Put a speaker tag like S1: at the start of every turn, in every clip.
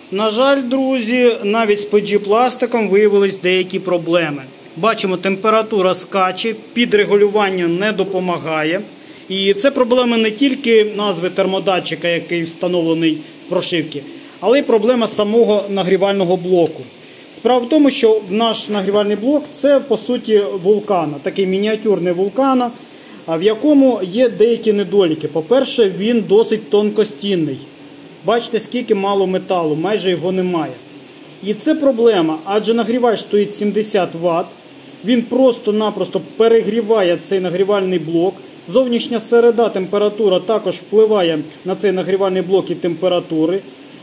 S1: На жаль, друзі, навіть з PG-пластиком виявились деякі проблеми. Бачимо, температура скаче, підрегулювання не допомагає. І це проблеми не тільки назви термодатчика, який встановлений в прошивці, але й проблема самого нагрівального блоку. Справа в тому, що наш нагрівальний блок – це, по суті, вулкан, такий мініатюрний вулкан, в якому є деякі недоліки. По-перше, він досить тонкостінний. Бачите, скільки мало металу, майже його немає. І це проблема, адже нагрівач стоїть 70 Вт, він просто-напросто перегріває цей нагрівальний блок. Зовнішня середа, температура також впливає на цей нагрівальний блок і температури.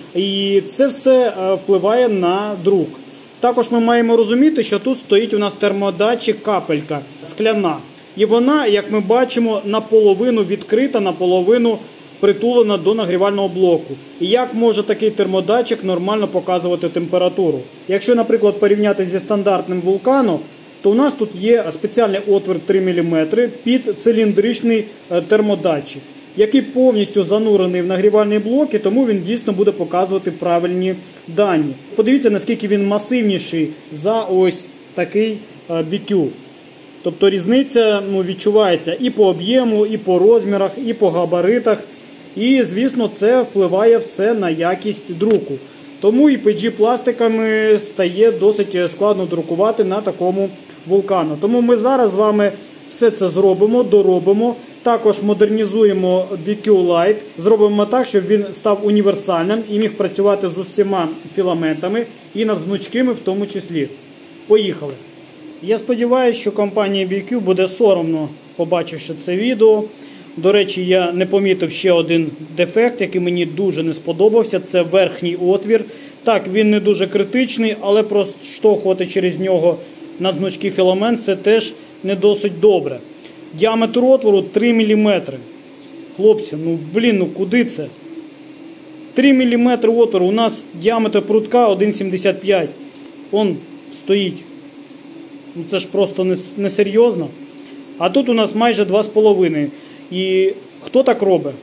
S1: І це все впливає на друк. Також ми маємо розуміти, що тут стоїть у нас термодатчик капелька скляна. І вона, як ми бачимо, наполовину відкрита, наполовину притулена до нагрівального блоку. І як може такий термодатчик нормально показувати температуру? Якщо, наприклад, порівняти зі стандартним вулканом, то у нас тут є спеціальний отвір 3 мм під циліндричний термодатчик, який повністю занурений в нагрівальний блок, і тому він дійсно буде показувати правильні дані. Подивіться, наскільки він масивніший за ось такий BQ. Тобто різниця відчувається і по об'єму, і по розмірах, і по габаритах. І, звісно, це впливає все на якість друку. Тому і PG-пластиками стає досить складно друкувати на такому вулкану. Тому ми зараз з вами все це зробимо, доробимо. Також модернізуємо BQ Lite, зробимо так, щоб він став універсальним і міг працювати з усіма філаментами і над гнучкими в тому числі. Поїхали! Я сподіваюся, що компанії BQ буде соромно, побачивши це відео. До речі, я не помітив ще один дефект, який мені дуже не сподобався. Це верхній отвір. Так, він не дуже критичний, але проштовхувати через нього надгнучкий філамент – це теж не досить добре. Діаметр отвору 3 мм. Хлопці, куди це? 3 мм отвору. У нас діаметр прутка 1,75. Он стоїть. Це ж просто несерйозно. А тут у нас майже 2,5. І хто так робить?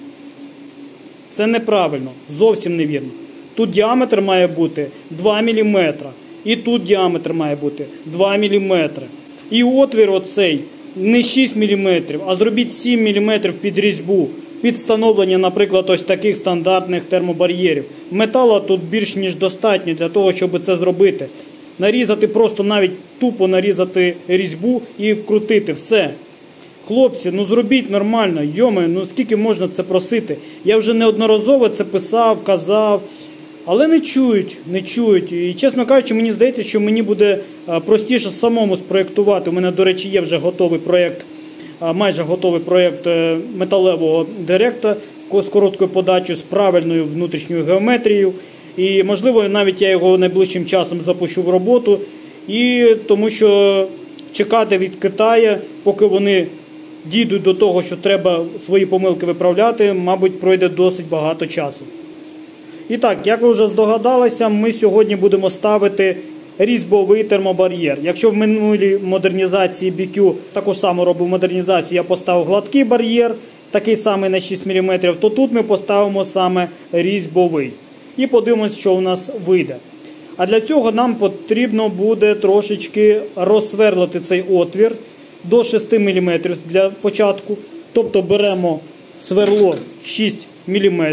S1: Це неправильно, зовсім невірно. Тут діаметр має бути 2 мм. І тут діаметр має бути 2 мм. І отвір оцей не 6 мм, а зробіть 7 мм під різьбу. Під встановлення, наприклад, ось таких стандартних термобар'єрів. Металу тут більш ніж достатньо для того, щоб це зробити. Нарізати, просто навіть тупо нарізати різьбу і вкрутити. Все. Хлопці, зробіть нормально, скільки можна це просити? Я вже неодноразово це писав, казав, але не чують. І, чесно кажучи, мені здається, що мені буде простіше самому спроєктувати. У мене, до речі, є вже готовий проєкт, майже готовий проєкт металевого директа з короткою подачею, з правильною внутрішньою геометрією. І, можливо, навіть я його найближчим часом запущу в роботу. І тому що чекати від Китаю, поки вони дійдуть до того, що треба свої помилки виправляти, мабуть, пройде досить багато часу. І так, як ви вже здогадалися, ми сьогодні будемо ставити різьбовий термобар'єр. Якщо в минулій модернізації BQ таку саму робив модернізацію, я поставив гладкий бар'єр, такий самий на 6 мм, то тут ми поставимо саме різьбовий. І подивимось, що у нас вийде. А для цього нам потрібно буде трошечки розсверлити цей отвір до 6 мм для початку. Тобто беремо сверло 6 мм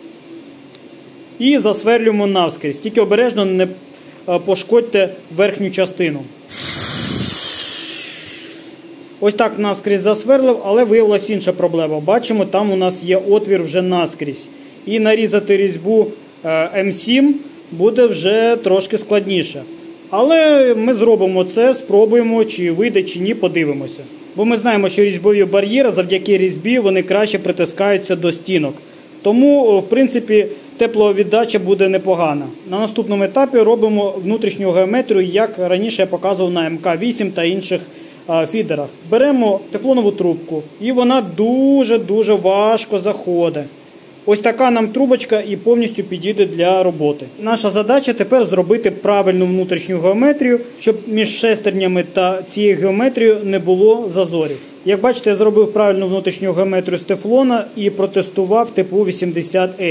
S1: і засверлюємо навскрізь. Тільки обережно не пошкодьте верхню частину. Ось так навскрізь засверлив, але виявилася інша проблема. Бачимо, там у нас є отвір вже наскрізь. І нарізати різьбу М7 буде вже трошки складніше. Але ми зробимо це, спробуємо, чи вийде, чи ні, подивимося. Бо ми знаємо, що різьбові бар'єри завдяки різьбі вони краще притискаються до стінок. Тому, в принципі, тепловіддача буде непогана. На наступному етапі робимо внутрішню геометрію, як раніше я показував на МК8 та інших фідерах. Беремо тефлонову трубку, і вона дуже-дуже важко заходить. Ось така нам трубочка і повністю підійде для роботи. Наша задача тепер зробити правильну внутрішню геометрію, щоб між шестернями та цією геометрією не було зазорів. Як бачите, я зробив правильну внутрішню геометрію з тефлона і протестував типу 80A.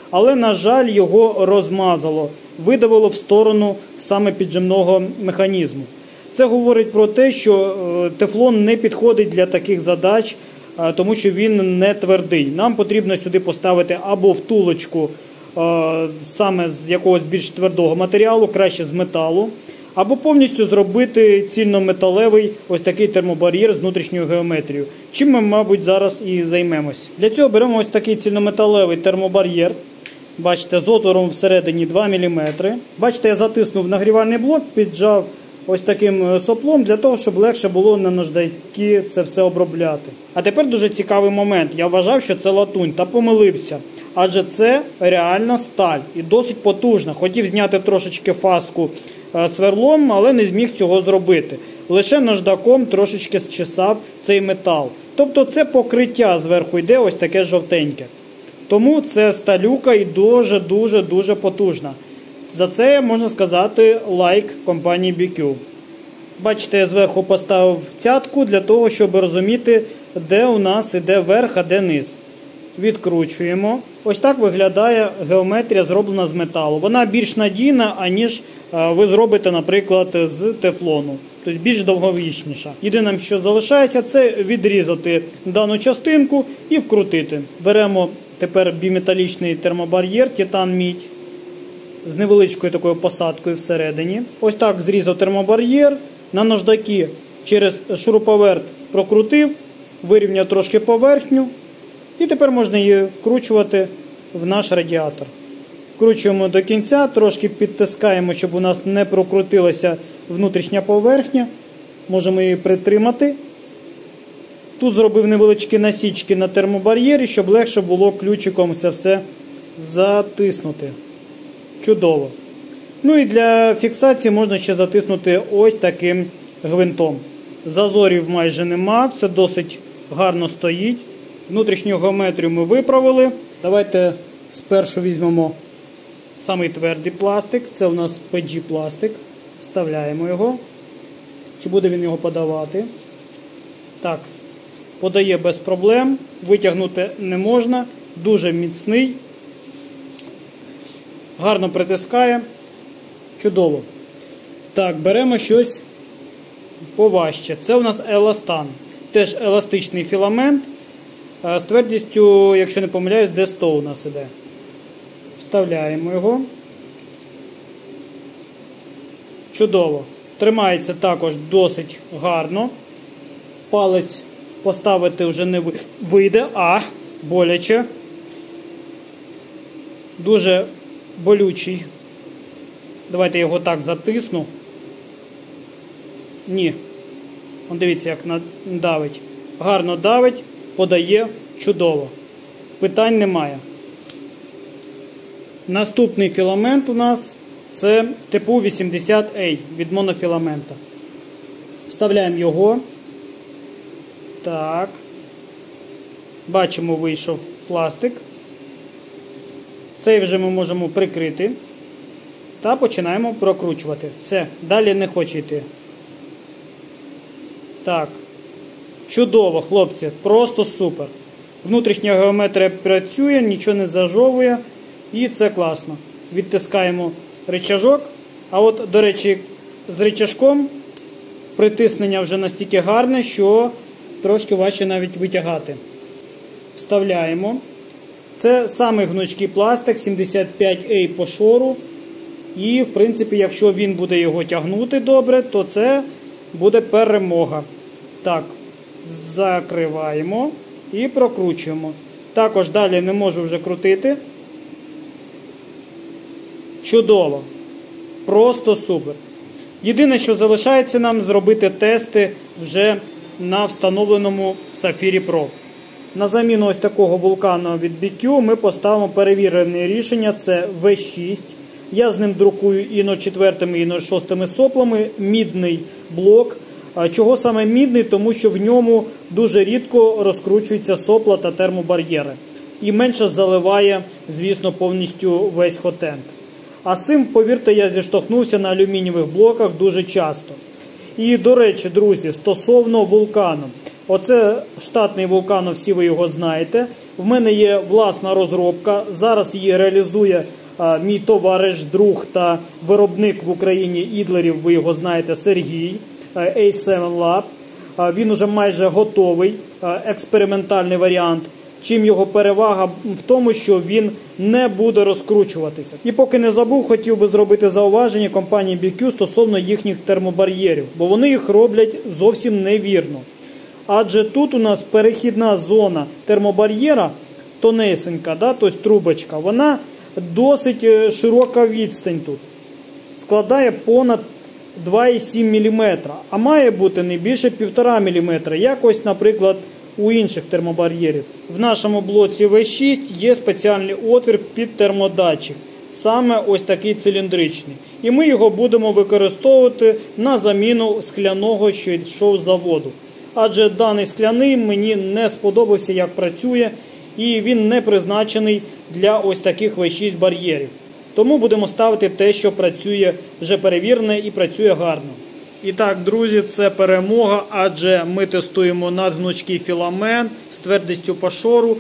S1: але, на жаль, його розмазало, видавило в сторону саме піджимного механізму. Це говорить про те, що тефлон не підходить для таких задач, тому що він не твердий. Нам потрібно сюди поставити або втулочку саме з якогось більш твердого матеріалу, краще з металу, або повністю зробити цільнометалевий ось такий термобар'єр з внутрішньою геометрією. Чим ми, мабуть, зараз і займемось. Для цього беремо ось такий цільнометалевий термобар'єр. Бачите, з отвором всередині 2 мм. Бачите, я затиснув нагрівальний блок, піджав ось таким соплом, для того, щоб легше було на наждачки це все обробляти. А тепер дуже цікавий момент. Я вважав, що це латунь, та помилився. Адже це реальна сталь і досить потужна. Хотів зняти трошечки фаску сверлом, але не зміг цього зробити. Лише наждаком трошечки зчесав цей метал. Тобто це покриття зверху йде ось таке жовтеньке. Тому це сталюка і дуже потужна. За це можна сказати лайк компанії BQ. Бачите, я зверху поставив цятку для того, щоб розуміти, де у нас іде верх, а де низ. Відкручуємо. Ось так виглядає геометрія, зроблена з металу. Вона більш надійна, аніж ви зробите, наприклад, з тефлону. Тобто більш довговічніша. Єдине, що залишається, це відрізати дану частинку і вкрутити. Беремо тепер біметалічний термобар'єр, титан-мідь, з невеличкою такою посадкою всередині. Ось так зрізав термобар'єр, на наждаки через шуруповерт прокрутив, вирівняв трошки поверхню. І тепер можна її вкручувати в наш радіатор. Вкручуємо до кінця, трошки підтискаємо, щоб у нас не прокрутилася внутрішня поверхня. Можемо її притримати. Тут зробив невеличкі насічки на термобар'єрі, щоб легше було ключиком це все затиснути. Чудово. Ну і для фіксації можна ще затиснути ось таким гвинтом. Зазорів майже нема, все досить гарно стоїть. Внутрішню геометрію ми виправили. Давайте спершу візьмемо самий твердий пластик. Це у нас PG пластик. Вставляємо його. Чи буде він його подавати? Так, подає без проблем. Витягнути не можна. Дуже міцний. Гарно притискає. Чудово. Так, беремо щось поважче. Це у нас еластан. Теж еластичний філамент. З твердістю, якщо не помиляюсь, D100 у нас іде. Вставляємо його. Чудово. Тримається також досить гарно. Палець поставити вже не вийде, боляче. Дуже болючий. Давайте його так затисну. Ні. Дивіться, як давить. Гарно давить. Подає чудово. Питань немає. Наступний філамент у нас це типу 80A від монофіламента. Вставляємо його. Так. Бачимо, вийшов пластик. Цей вже ми можемо прикрити. Та починаємо прокручувати. Все, далі не хоче йти. Так. Чудово, хлопці, просто супер. Внутрішня геометрія працює, нічого не зажовує. І це класно. Відтискаємо рычажок. А от, до речі, з рычажком притиснення вже настільки гарне, що трошки важче навіть витягати. Вставляємо. Це самий гнучкий пластик, 75A по шору. І, в принципі, якщо він буде його тягнути добре, то це буде перемога. Так. Закриваємо і прокручуємо. Також далі не можу вже крутити. Чудово. Просто супер. Єдине, що залишається нам зробити тести вже на встановленому Safiri Pro. На заміну ось такого вулкану від BQ ми поставимо перевірене рішення. Це V6. Я з ним друкую іно 4 іно 6 соплами. Мідний блок. Чого саме мідний? Тому що в ньому дуже рідко розкручуються сопла та термобар'єри. І менше заливає, звісно, повністю весь хотенд. А з цим, повірте, я зіштовхнувся на алюмінієвих блоках дуже часто. І, до речі, друзі, стосовно вулкану. Оце штатний вулкан, всі ви його знаєте. В мене є власна розробка, зараз її реалізує мій товариш, друг та виробник в Україні ідлерів, ви його знаєте, Сергій, A7 Lab. Він уже майже готовий, експериментальний варіант. Чим його перевага в тому, що він не буде розкручуватися. І поки не забув, хотів би зробити зауваження компанії BQ стосовно їхніх термобар'єрів, бо вони їх роблять зовсім невірно. Адже тут у нас перехідна зона термобар'єра, тонесенька, тобто трубочка, вона досить широка відстань тут. Складає понад 2,7 мм, а має бути не більше 1,5 мм, як ось, наприклад, у інших термобар'єрів. В нашому блоці V6 є спеціальний отвір під термодатчик, саме ось такий циліндричний. І ми його будемо використовувати на заміну скляного, що йшов з заводу. Адже даний скляний мені не сподобався, як працює, і він не призначений для ось таких V6 бар'єрів. Тому будемо ставити те, що працює вже перевірене і працює гарно. І так, друзі, це перемога, адже ми тестуємо надгнучкий філамент з твердістю пашору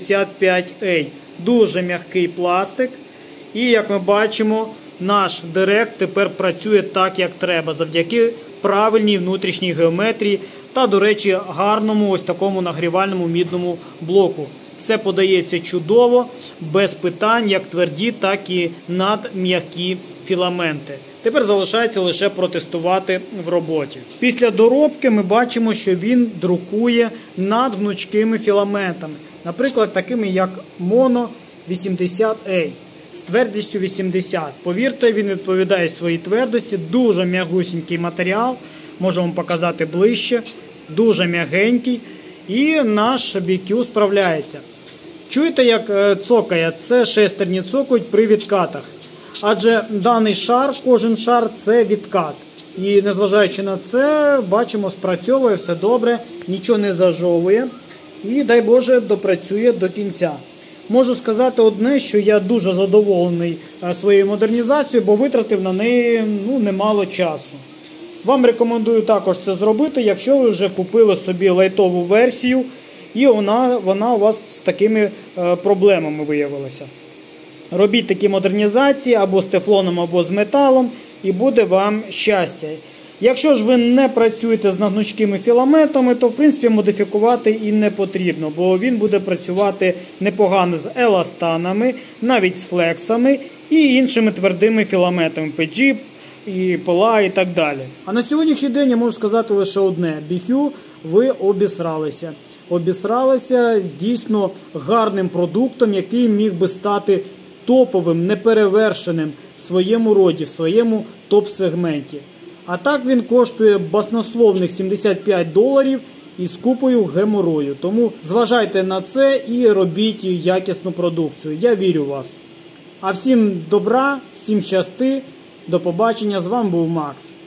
S1: 75A. Дуже м'який пластик. І, як ми бачимо, наш директ тепер працює так, як треба, завдяки правильній внутрішній геометрії та, до речі, гарному ось такому нагрівальному мідному блоку. Все подається чудово, без питань, як тверді, так і надм'які філаменти. Тепер залишається лише протестувати в роботі. Після доробки ми бачимо, що він друкує над гнучкими філаментами. Наприклад, такими як Mono 80A з твердістю 80. Повірте, він відповідає своїй твердості. Дуже м'ягусінький матеріал. Можу вам показати ближче. Дуже м'ягенький. І наш BQ справляється. Чуєте, як цокає? Це шестерні цокають при відкатах. Адже даний шар, кожен шар – це відкат. І незважаючи на це, бачимо, спрацьовує все добре, нічого не зажовує. І, дай Боже, допрацює до кінця. Можу сказати одне, що я дуже задоволений своєю модернізацією, бо витратив на неї немало часу. Вам рекомендую також це зробити, якщо ви вже купили собі лайтову версію, і вона у вас з такими проблемами виявилася. Робіть такі модернізації або з тефлоном, або з металом, і буде вам щастя. Якщо ж ви не працюєте з надгнучкими філаментами, то в принципі модифікувати і не потрібно, бо він буде працювати непогано з еластанами, навіть з флексами і іншими твердими філаментами, PG, і PLA і так далі. А на сьогоднішній день я можу сказати лише одне. BQ, ви обісралися. Обісралися з дійсно гарним продуктом, який міг би стати топовим, неперевершеним в своєму роді, в своєму топ-сегменті. А так він коштує баснословних $75 із купою геморою. Тому зважайте на це і робіть якісну продукцію. Я вірю в вас. А всім добра, всім щасти, до побачення. З вами був Макс.